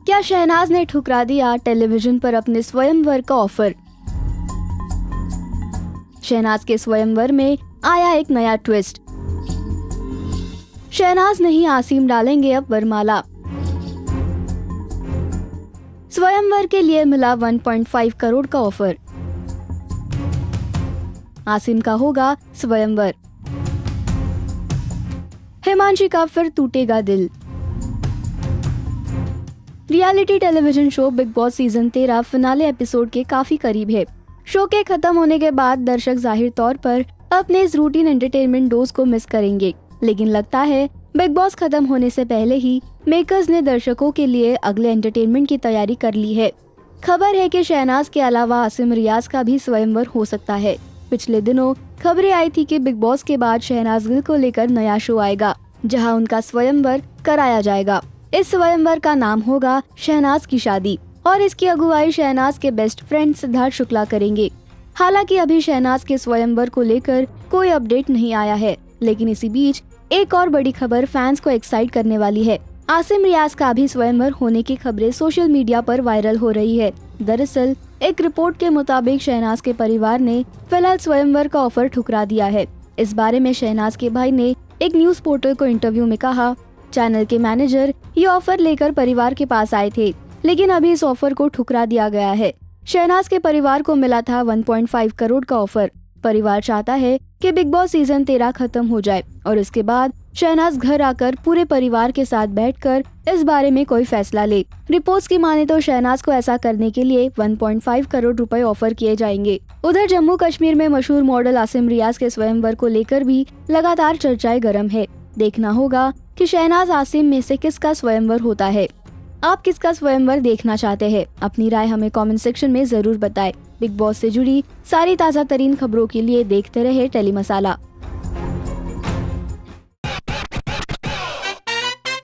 क्या शहनाज ने ठुकरा दिया टेलीविजन पर अपने स्वयंवर का ऑफर? शहनाज के स्वयंवर में आया एक नया ट्विस्ट। शहनाज नहीं आसिम डालेंगे अब वरमाला। स्वयंवर के लिए मिला 1.5 करोड़ का ऑफर। आसिम का होगा स्वयंवर। हिमांशी का फिर टूटेगा दिल। Reality television show Bigg Boss season 13 finale episode के काफी करीब है। शो के खत्म होने के बाद दर्शक जाहिर तौर पर अपने इस रूटीन एंटरटेनमेंट डोज को मिस करेंगे, लेकिन लगता है बिग बॉस खत्म होने से पहले ही मेकर्स ने दर्शकों के लिए अगले एंटरटेनमेंट की तैयारी कर ली है। खबर है कि शहनाज के अलावा आसिम रियाज का भी स्वयंवर हो सकता है। पिछले दिनों खबरें आई थी कि बिग बॉस के बाद शहनाज गिल को लेकर नया शो आएगा, जहां उनका स्वयंवर कराया जाएगा। इस स्वयंवर का नाम होगा शहनाज की शादी और इसकी अगुवाई शहनाज के बेस्ट फ्रेंड सिद्धार्थ शुक्ला करेंगे। हालांकि अभी शहनाज के स्वयंवर को लेकर कोई अपडेट नहीं आया है, लेकिन इसी बीच एक और बड़ी खबर फैंस को एक्साइट करने वाली है। आसिम रियाज का भी स्वयंवर होने की खबरें सोशल मीडिया पर वायरल हो रही है। दरअसल एक रिपोर्ट के मुताबिक शहनाज के परिवार ने फिलहाल स्वयंवर का ऑफर ठुकरा दिया है। इस बारे में शहनाज के भाई ने एक न्यूज पोर्टल को इंटरव्यू में कहा, चैनल के मैनेजर ये ऑफर लेकर परिवार के पास आए थे, लेकिन अभी इस ऑफर को ठुकरा दिया गया है। शहनाज के परिवार को मिला था 1.5 करोड़ का ऑफर। परिवार चाहता है कि बिग बॉस सीजन 13 खत्म हो जाए और इसके बाद शहनाज घर आकर पूरे परिवार के साथ बैठकर इस बारे में कोई फैसला ले। रिपोर्ट्स की माने तो शहनाज को ऐसा करने के लिए 1.5 करोड़ रुपए ऑफर किए जाएंगे। उधर जम्मू कश्मीर में मशहूर मॉडल आसिम रियाज के स्वयंवर को लेकर भी लगातार चर्चाएं गर्म है। देखना होगा कि शहनाज आसिम में से किसका स्वयंवर होता है। आप किसका स्वयंवर देखना चाहते हैं? अपनी राय हमें कमेंट सेक्शन में जरूर बताएं। बिग बॉस से जुड़ी सारी ताज़ा तरीन खबरों के लिए देखते रहे टेली मसाला।